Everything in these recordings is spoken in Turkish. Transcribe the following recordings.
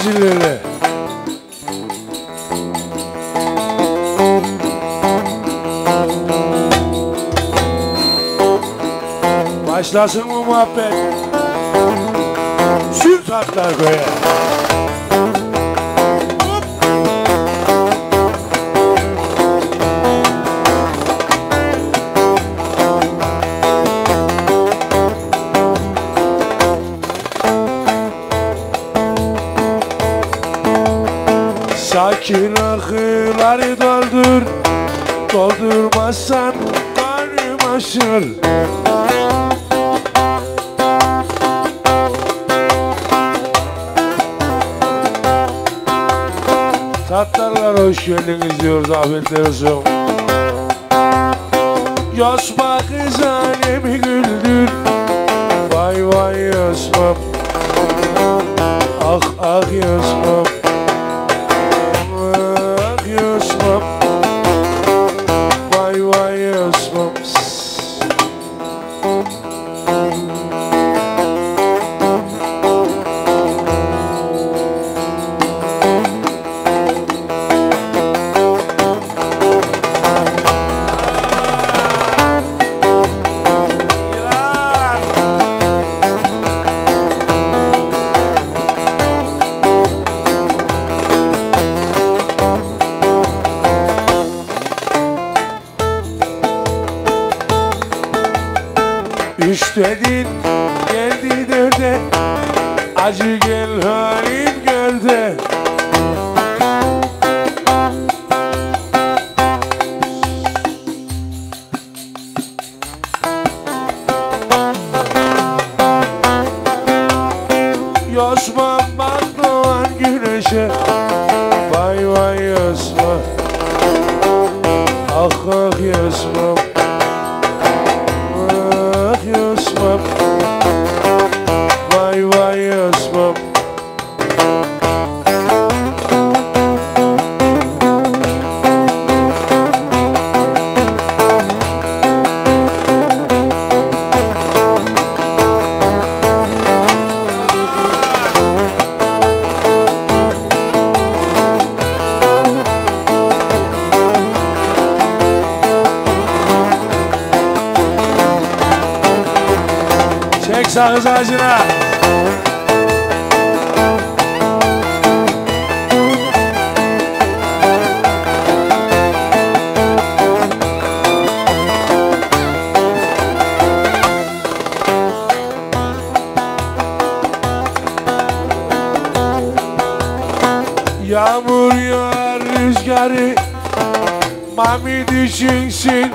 zilleri. Başlasın bu muhabbet. Süt atlar koya. Sakin akıları doldur, doldurmazsan karnım aşır. Tatlarlar hoş geldiniz diyoruz, afiyetler olsun. Yosma kız annemi güldür, vay vay yosmam, ah ah yosmam, ah yosmam, vay vay yosmam. Üç dedin geldi dörde, acı gel halim gölde. Yosman bak doğan güneşe, vay vay Yosman, ah ah Yosman, Yosmam, vay vay Yosmam. Çek sakız ağacına. Yağmur yağar rüzgarı, mami düşünsün.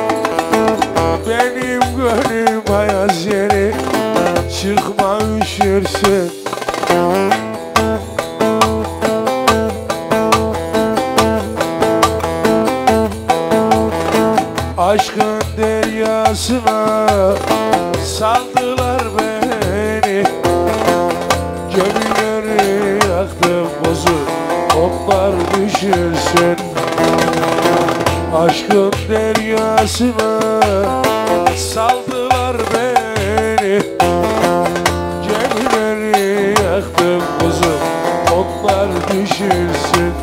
Benim gönlüm ayaz yeri, çıkma üşürsün. Aşkın deryasına saldılar beni, gemileri yaktım bozuk, onlar düşürsün. Aşkın deryasına saldılar beni, gemileri yaktım bozuk, onlar düşürsün.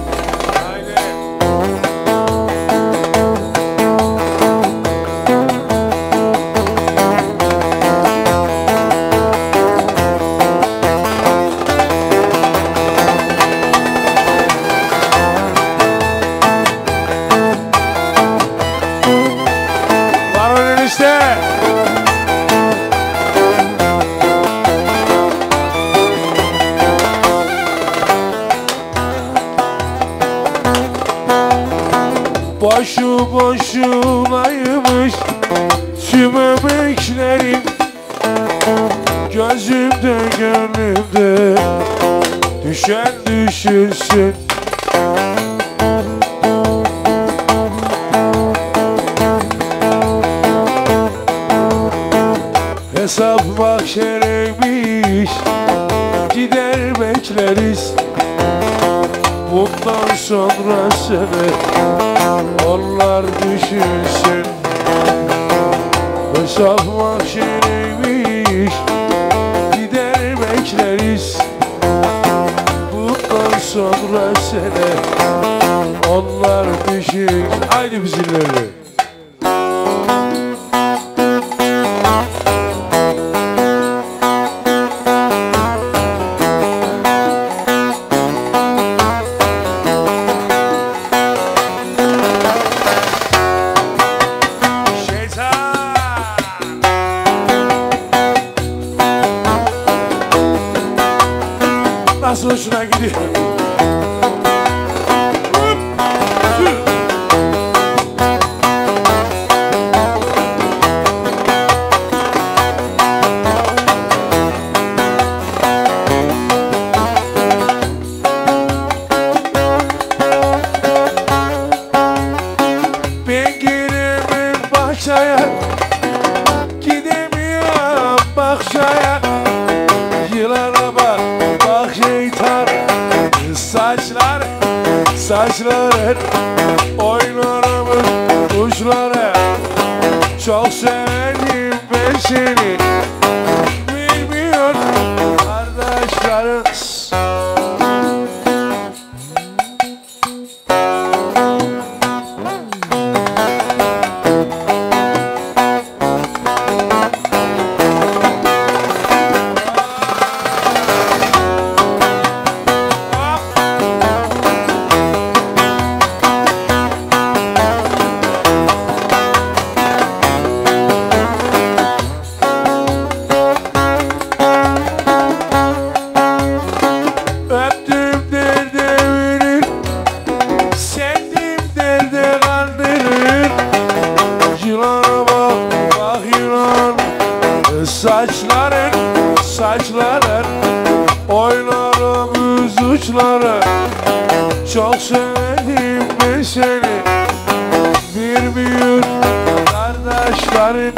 Boşu boşunaymış tüm emeklerim, gözümde gönlümde düşen düşürsün. Hesap mahşereymiş, gider bekleriz. Bundan sonrasını onlar düşünsün. Hesap mahşereymiş, gider bekleriz. Bundan sene. Onlar düşük. Haydi bizimlerle. Nasıl hoşuna gidiyor? Ben giremem bahçeye, gidemiyorum bahçeye. Yılana bak, bak şeytan, saçların oynarımın kuşları. Çok sevdim ben seni, bilmiyor kardeşlerim. Saçların oynarım yüz uçları. Çok sevdim ben seni, bir büyük kardeşlerin.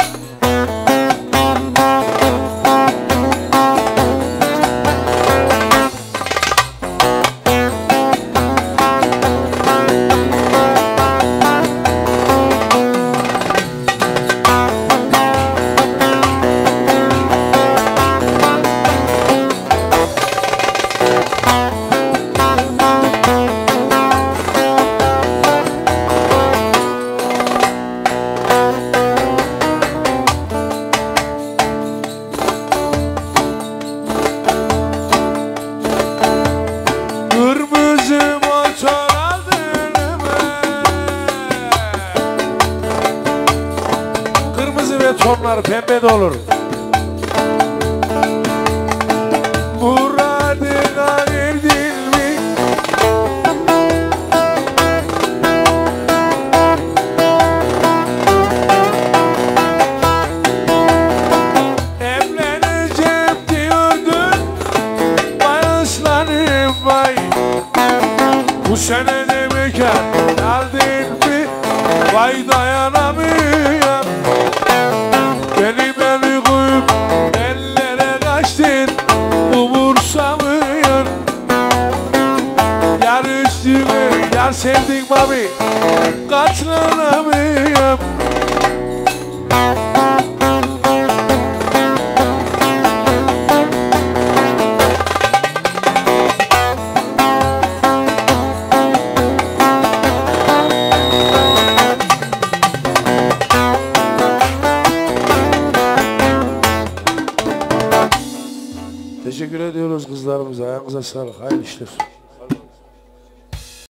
Tonlar pembe de olur. Muradına erdin mi? Evleneceğim diyordun, vay aslanım vay. Bu sene de mekan aldın mı? Vay dayanamıyorum. Beni koyup ellere kaçtın, umursamıyorsun. Yar üstüme, yar sevdik babi, katlanamıyorum. Teşekkür ediyoruz kızlarımıza. Ayağınıza sağlık. Hayırlı işler.